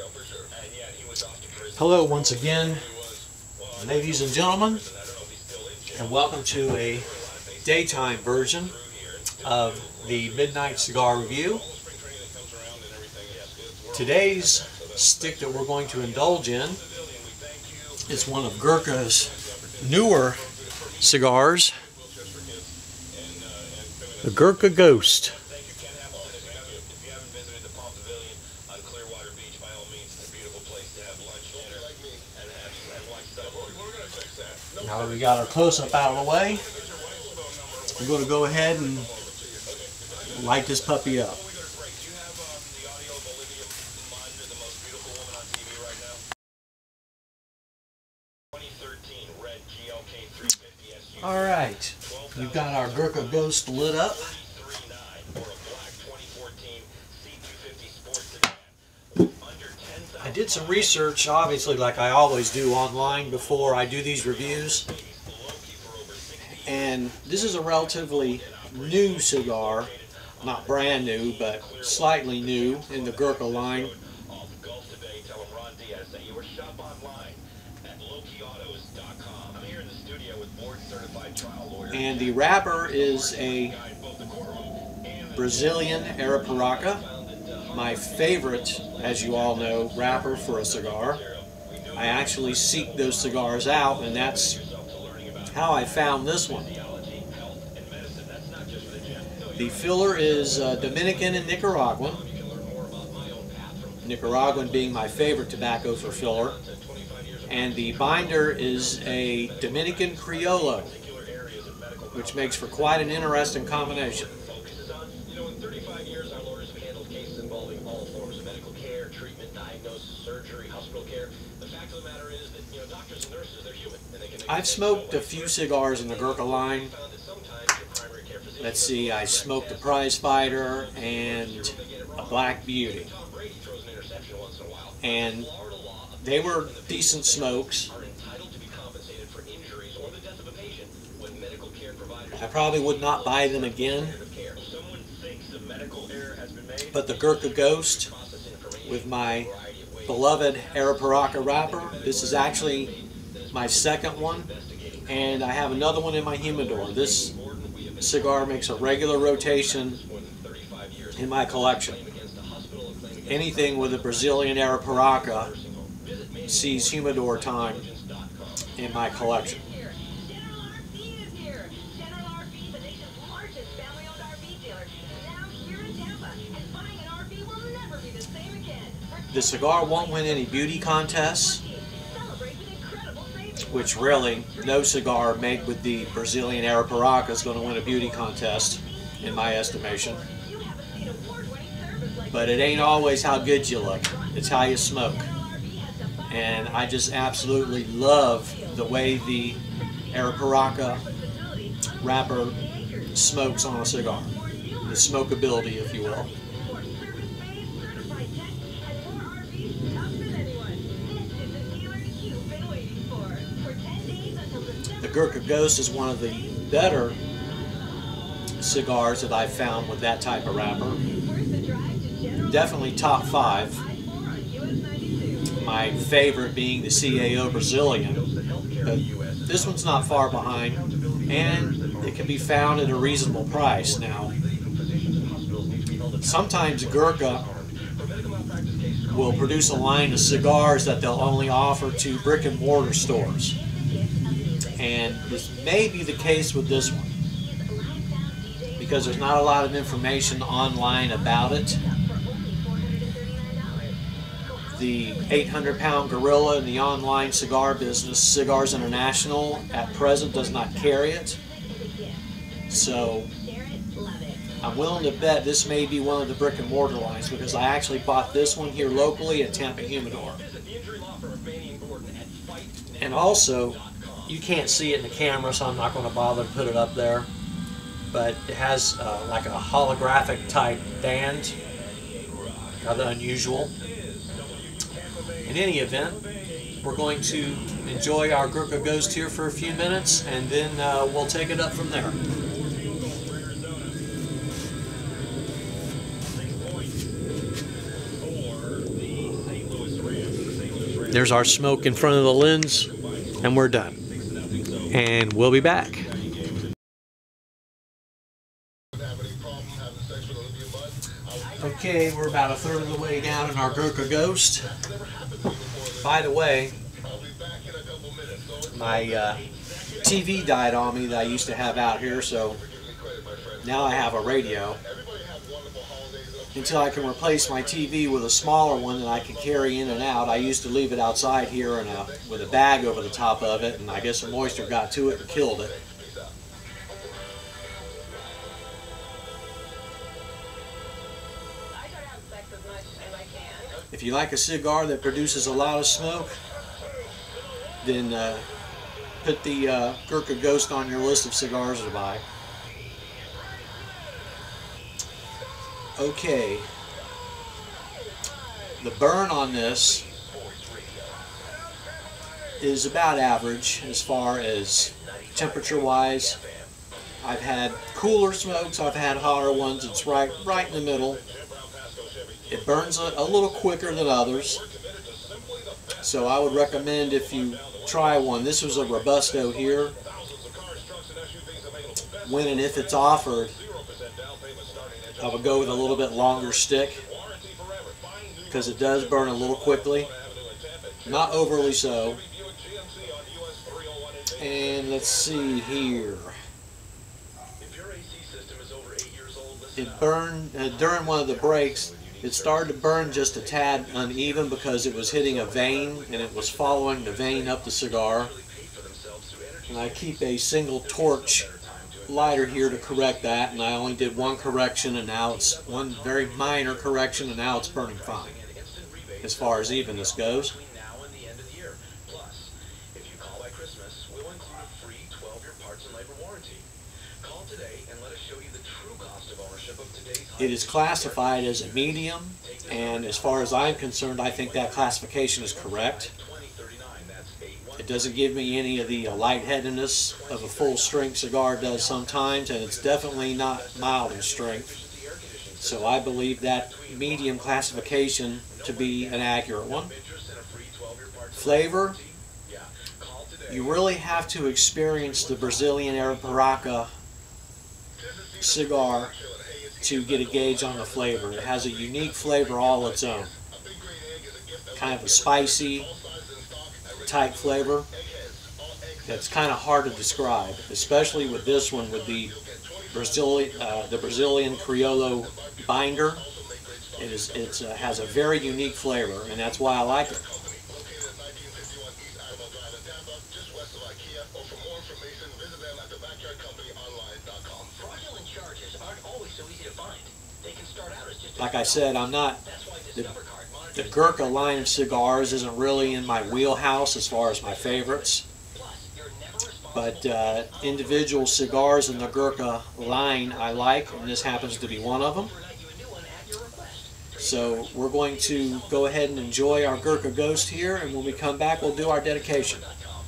Hello once again, ladies and gentlemen, and welcome to a daytime version of the Midnight Cigar Review. Today's stick that we're going to indulge in is one of Gurkha's newer cigars, the Gurkha Ghost. Now that we got our close-up out of the way, we're going to go ahead and light this puppy up. Alright, we've got our Gurkha Ghost lit up. I did some research, obviously, like I always do online before I do these reviews. And this is a relatively new cigar, not brand new, but slightly new in the Gurkha line. And the wrapper is a Brazilian Arapiraca, my favorite, as you all know, wrapper for a cigar. I actually seek those cigars out, and that's how I found this one. The filler is Dominican and Nicaraguan. Nicaraguan being my favorite tobacco for filler. And the binder is a Dominican Criollo, which makes for quite an interesting combination. I've smoked a few cigars in the Gurkha line. Let's see, I smoked a Prize Fighter and a Black Beauty. And they were decent smokes. I probably would not buy them again. But the Gurkha Ghost with my beloved Arapiraca wrapper, this is actually my second one, and I have another one in my humidor. This cigar makes a regular rotation in my collection. Anything with a Brazilian Arapiraca sees humidor time in my collection. The cigar won't win any beauty contests, which really no cigar made with the Brazilian Arapiraca is going to win a beauty contest, in my estimation. But it ain't always how good you look, it's how you smoke. And I just absolutely love the way the Arapiraca wrapper smokes on a cigar. The smokability, if you will. The Gurkha Ghost is one of the better cigars that I've found with that type of wrapper. Definitely top 5. My favorite being the CAO Brazilian. But this one's not far behind, and it can be found at a reasonable price. Now, sometimes Gurkha will produce a line of cigars that they'll only offer to brick and mortar stores. And this may be the case with this one, because there's not a lot of information online about it. The 800-pound gorilla in the online cigar business, Cigars International, at present does not carry it. So I'm willing to bet this may be one of the brick and mortar lines, because I actually bought this one here locally at Tampa Humidor. And also, you can't see it in the camera, so I'm not going to bother to put it up there, but it has like a holographic type band, rather unusual. In any event, we're going to enjoy our Gurkha Ghost here for a few minutes, and then we'll take it up from there. There's our smoke in front of the lens, and we're done. And we'll be back. Okay, we're about a third of the way down in our Gurkha Ghost. By the way, my TV died on me that I used to have out here, so now I have a radio. Until I can replace my TV with a smaller one that I can carry in and out. I used to leave it outside here with a bag over the top of it, and I guess the moisture got to it and killed it. If you like a cigar that produces a lot of smoke, then put the Gurkha Ghost on your list of cigars to buy. Okay, the burn on this is about average as far as temperature wise. I've had cooler smokes, I've had hotter ones. It's right in the middle. It burns a little quicker than others, so I would recommend if you try one. This was a Robusto here. When and if it's offered, I would go with a little bit longer stick because it does burn a little quickly, not overly so. And let's see here. It burned during one of the breaks. It started to burn just a tad uneven because it was hitting a vein and it was following the vein up the cigar. And I keep a single torch lighter here to correct that, and I only did one correction, and now it's one very minor correction, and now it's burning fine as far as evenness goes. It is classified as a medium, and as far as I'm concerned, I think that classification is correct. It doesn't give me any of the lightheadedness of a full strength cigar does sometimes, and it's definitely not mild in strength. So I believe that medium classification to be an accurate one. Flavor, you really have to experience the Brazilian Arapiraca cigar to get a gauge on the flavor. It has a unique flavor all its own. Kind of a spicy type flavor that's kind of hard to describe, especially with this one with the Brazilian Criollo binder. It has a very unique flavor, and that's why I like it. Like I said, I'm not the Gurkha line of cigars isn't really in my wheelhouse as far as my favorites, but individual cigars in the Gurkha line I like, and this happens to be one of them. So we're going to go ahead and enjoy our Gurkha Ghost here, and when we come back we'll do our dedication.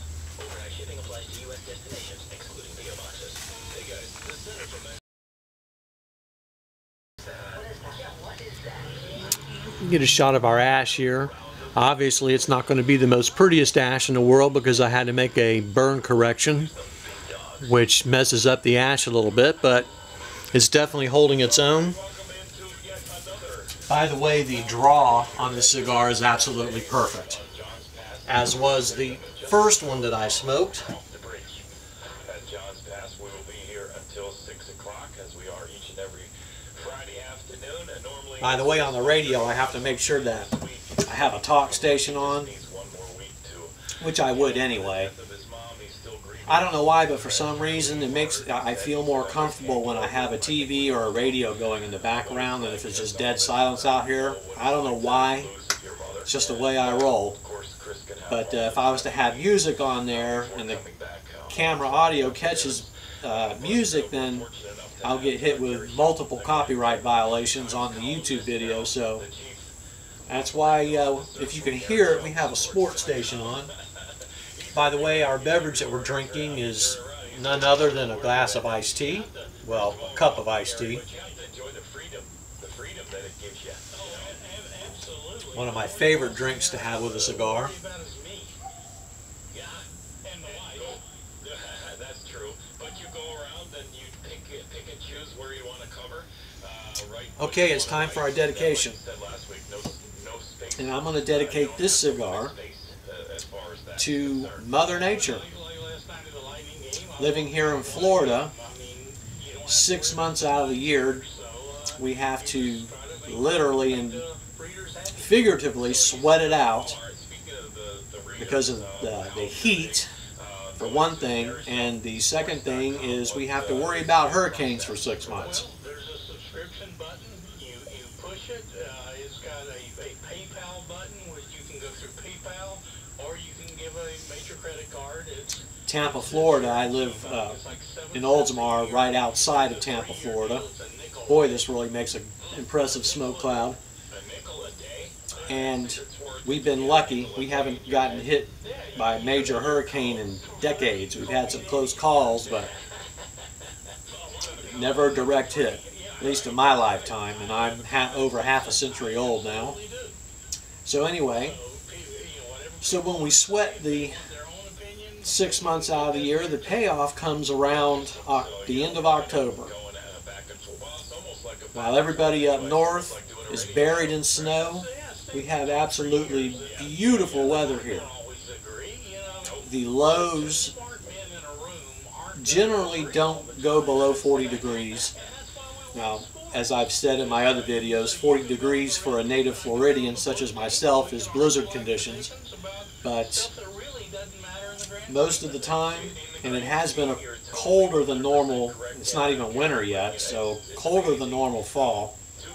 Get a shot of our ash here. Obviously it's not going to be the most prettiest ash in the world because I had to make a burn correction, which messes up the ash a little bit, but it's definitely holding its own. By the way, the draw on this cigar is absolutely perfect, as was the first one that I smoked. By the way, on the radio I have to make sure that I have a talk station on, which I would anyway. I don't know why, but for some reason I feel more comfortable when I have a TV or a radio going in the background than if it's just dead silence out here. I don't know why. It's just the way I roll. But if I was to have music on there and the camera audio catches music, then I'll get hit with multiple copyright violations on the YouTube video. So that's why, if you can hear it, we have a sports station on. By the way, our beverage that we're drinking is none other than a glass of iced tea. Well, a cup of iced tea. One of my favorite drinks to have with a cigar. Okay, it's time for our dedication. And I'm going to dedicate this cigar to Mother Nature. Living here in Florida, 6 months out of the year, we have to literally and figuratively sweat it out because of the heat, for one thing, and the second thing is we have to worry about hurricanes for 6 months. There's a subscription button. You push it. It's got a PayPal button, which you can go through PayPal, or you can give a major credit card. It's Tampa, Florida. I live in Oldsmar, right outside of Tampa, Florida. Boy, this really makes an impressive smoke cloud. And we've been lucky. We haven't gotten hit by a major hurricane in decades. We've had some close calls, but never a direct hit, at least in my lifetime, and I'm over half a century old now. So anyway, so when we sweat the 6 months out of the year, the payoff comes around the end of October. While everybody up north is buried in snow, we have absolutely beautiful weather here. The lows generally don't go below 40 degrees. Now, as I've said in my other videos, 40 degrees for a native Floridian such as myself is blizzard conditions. But most of the time, and it has been a colder than normal, it's not even winter yet, so colder than normal fall.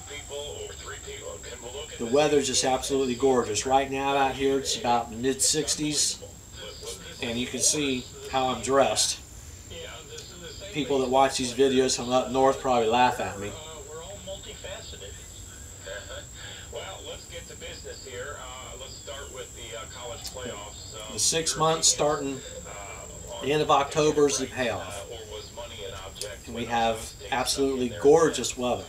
The weather's just absolutely gorgeous. Right now out here it's about mid-60s, and you can see how I'm dressed. People that watch these videos from up north probably laugh at me. we're all multifaceted. Well, let's get to business here. Let's start with the college playoffs. The 6 months starting the end of October is the payoff. And we have absolutely gorgeous weather.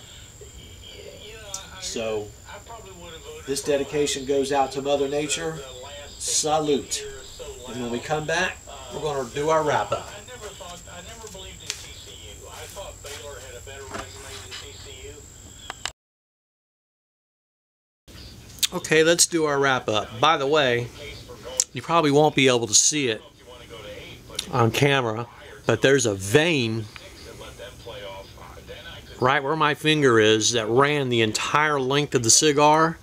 So this dedication goes out to Mother Nature. Salute. And when we come back, we're going to do our wrap-up. I never believed in TCU. I thought Baylor had a better resume than TCU. Okay, let's do our wrap-up. By the way, you probably won't be able to see it on camera, but there's a vein right where my finger is that ran the entire length of the cigar,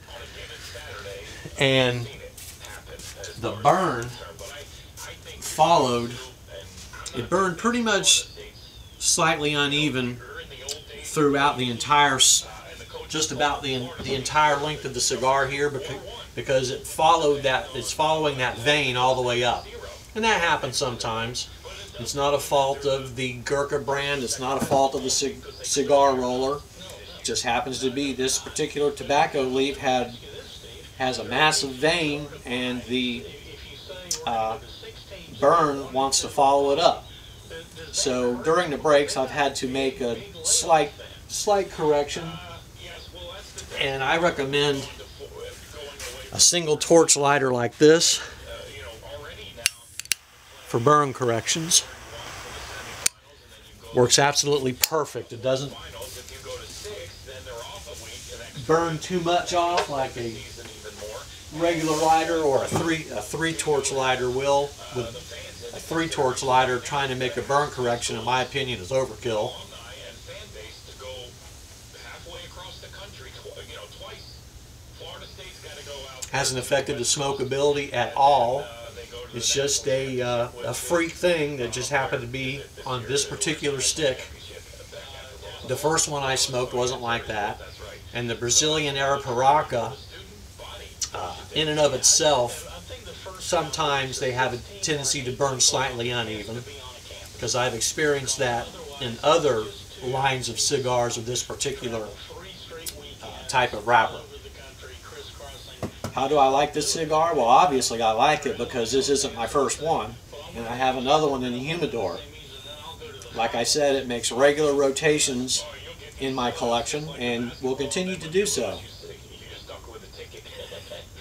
and the burn followed. It burned pretty much slightly uneven throughout the entire, just about the entire length of the cigar here, because it followed that, it's following that vein all the way up. And that happens sometimes. It's not a fault of the Gurkha brand, it's not a fault of the cigar roller. It just happens to be this particular tobacco leaf has a massive vein, and the burn wants to follow it up. So during the breaks I've had to make a slight correction, and I recommend a single torch lighter like this for burn corrections. Works absolutely perfect. It doesn't burn too much off like a regular lighter or a three torch lighter will. With a 3-torch lighter trying to make a burn correction, in my opinion, is overkill. Hasn't affected the smokability at all. It's just a freak thing that just happened to be on this particular stick. The first one I smoked wasn't like that, and the Brazilian Arapiraca, in and of itself, sometimes they have a tendency to burn slightly uneven, because I've experienced that in other lines of cigars of this particular type of wrapper. How do I like this cigar? Well, obviously I like it because this isn't my first one, and I have another one in the humidor. Like I said, it makes regular rotations in my collection and will continue to do so.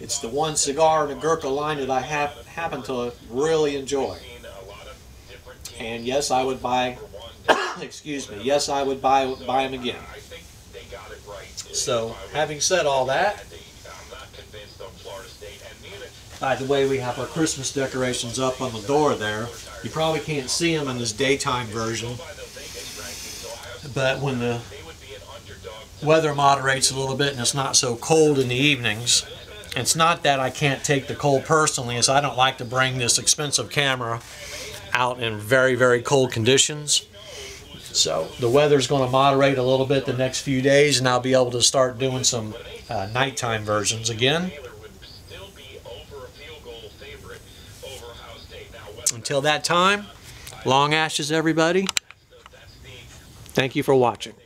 It's the one cigar in the Gurkha line that I happen to really enjoy. And yes, I would buy, excuse me, yes, I would buy them again. So, having said all that, by the way, we have our Christmas decorations up on the door there. You probably can't see them in this daytime version, but when the weather moderates a little bit and it's not so cold in the evenings, it's not that I can't take the cold personally, as I don't like to bring this expensive camera out in very, very cold conditions. So the weather's going to moderate a little bit the next few days, and I'll be able to start doing some nighttime versions again. Until that time, long ashes everybody. Thank you for watching.